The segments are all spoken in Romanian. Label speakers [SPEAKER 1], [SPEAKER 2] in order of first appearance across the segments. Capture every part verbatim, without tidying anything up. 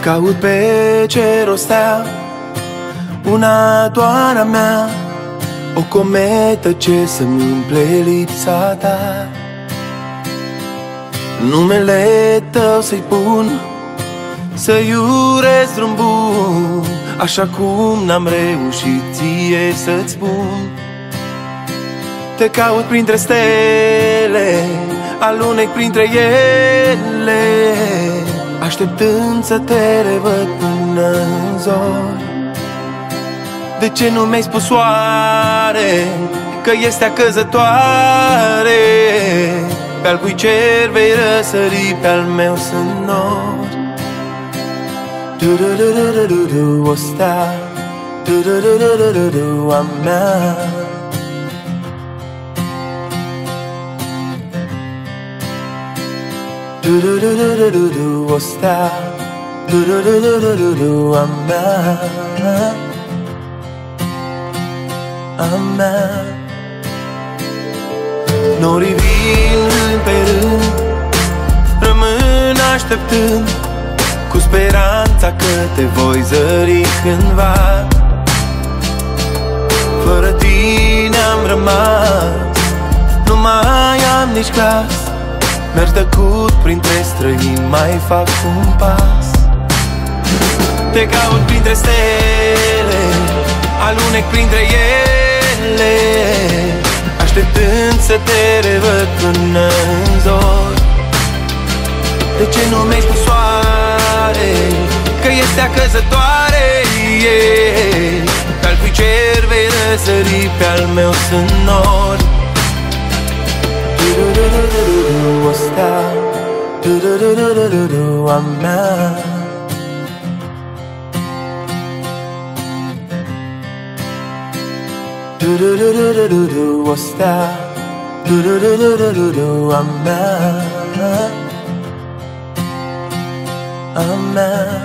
[SPEAKER 1] Caut pe cer o stea, una doar a mea, o cometă ce să-mi umple lipsa ta. Numele tău să-i pun, să-i urez drum bun, așa cum n-am reușit ție să-ți spun. Te caut printre stele, alunec printre ele, așteptând să te revăd până în zori. De ce nu mi-ai spus oare că este acăzătoare? Pe-al cui cer vei răsări, pe-al meu sunt nori. Du-du-du-du-du-du, o stea, du-du-du-du-du-du, a mea. Du-du-du-du-du-du, o stea, du-du-du-du-du-du, a mea, a mea. Norii vin pe rând, rămân așteptând, cu speranța că te voi zări cândva. Fără tine am rămas, nu mai am nici glas, merg tăcut printre străini, mai fac un pas. Te caut printre stele, alunec printre ele, așteptând să te revăd până în zori. De ce nu mi-ai spus oare că este acăzătoare? Yeah. Pe-al cui cer vei răsări, pe-al meu sunt nori. Du-du-du-du-du-du, o stea, du-du-du-du-du-du, a mea. Du-du-du-du-du-du, o stea, du-du-du-du-du-du, a mea, a mea.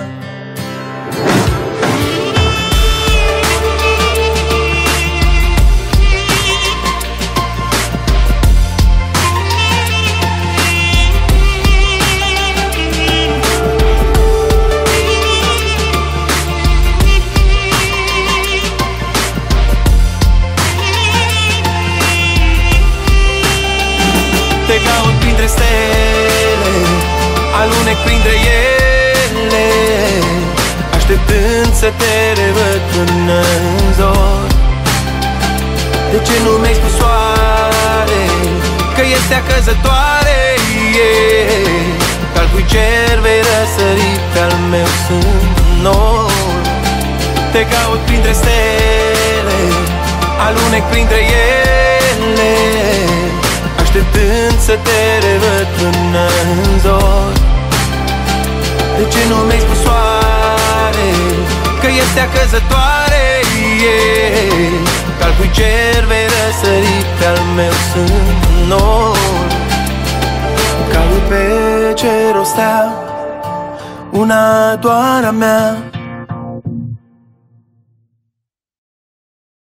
[SPEAKER 1] Te caut printre stele, alunec printre ele, așteptând să te revăd până în zori. De ce nu mi-ai spus oare că este acăzătoare? Yeah. Pe-al cui cer vei răsări, pe-al meu sunt nori. Te caut printre stele, alunec printre ele, așteptând să te revăd până în zori. De ce nu mi-ai spus oare că este acăzătoare? Yeah. Pe-al cui cer vei răsări, pe-al meu sunt nori. Caut pe cer o stea, una doar a mea,